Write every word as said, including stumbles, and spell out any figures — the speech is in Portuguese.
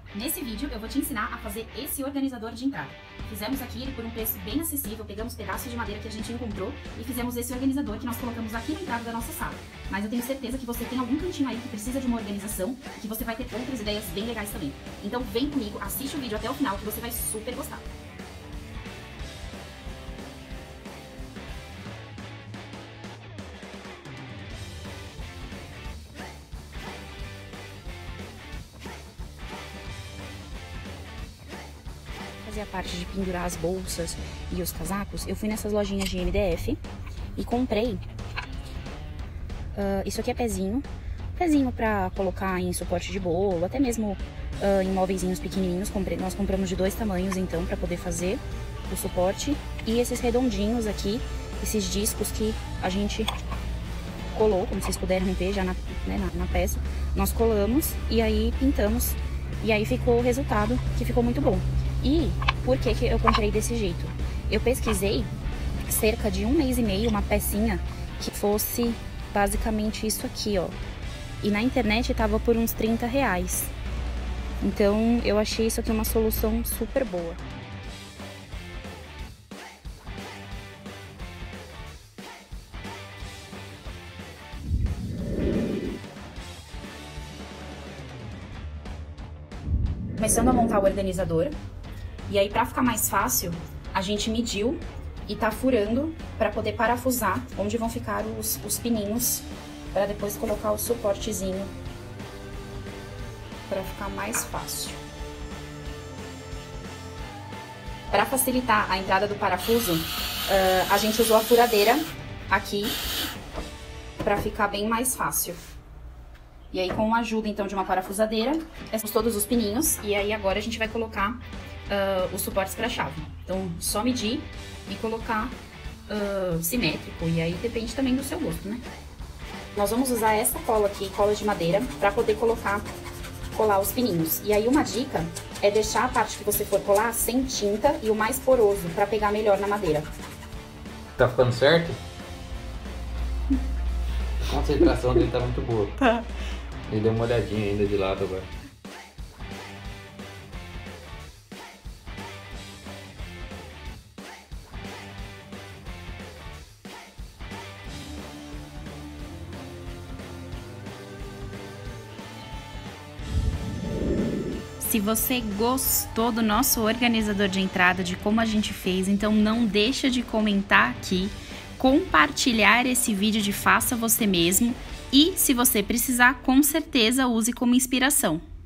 Nesse vídeo eu vou te ensinar a fazer esse organizador de entrada. Fizemos aqui ele por um preço bem acessível, pegamos pedaços de madeira que a gente encontrou e fizemos esse organizador que nós colocamos aqui na entrada da nossa sala. Mas eu tenho certeza que você tem algum cantinho aí que precisa de uma organização e que você vai ter outras ideias bem legais também. Então vem comigo, assiste o vídeo até o final que você vai super gostar. Fazer a parte de pendurar as bolsas e os casacos, eu fui nessas lojinhas de M D F e comprei uh, isso aqui é pezinho, pezinho pra colocar em suporte de bolo, até mesmo uh, em móveizinhos pequenininhos. Comprei, nós compramos de dois tamanhos então pra poder fazer o suporte, e esses redondinhos aqui, esses discos que a gente colou, como vocês puderam ver já na, né, na, na peça, nós colamos e aí pintamos, e aí ficou o resultado que ficou muito bom. E por que que eu comprei desse jeito? Eu pesquisei cerca de um mês e meio uma pecinha que fosse basicamente isso aqui, ó. E na internet tava por uns trinta reais. Então eu achei isso aqui uma solução super boa. Começando a montar o organizador. E aí, pra ficar mais fácil, a gente mediu e tá furando pra poder parafusar onde vão ficar os, os pininhos, pra depois colocar o suportezinho, pra ficar mais fácil. Pra facilitar a entrada do parafuso, uh, a gente usou a furadeira aqui, pra ficar bem mais fácil. E aí, com a ajuda, então, de uma parafusadeira, temos todos os pininhos, e aí agora a gente vai colocar Uh, os suportes para a chave. Então, só medir e colocar uh, simétrico, e aí depende também do seu gosto, né? Nós vamos usar essa cola aqui, cola de madeira, para poder colocar, colar os pininhos. E aí uma dica é deixar a parte que você for colar sem tinta e o mais poroso, para pegar melhor na madeira. Tá ficando certo? A concentração dele tá muito boa. Tá. Ele deu uma olhadinha ainda de lado agora. Se você gostou do nosso organizador de entrada, de como a gente fez, então não deixa de comentar aqui, compartilhar esse vídeo de faça você mesmo e, se você precisar, com certeza use como inspiração.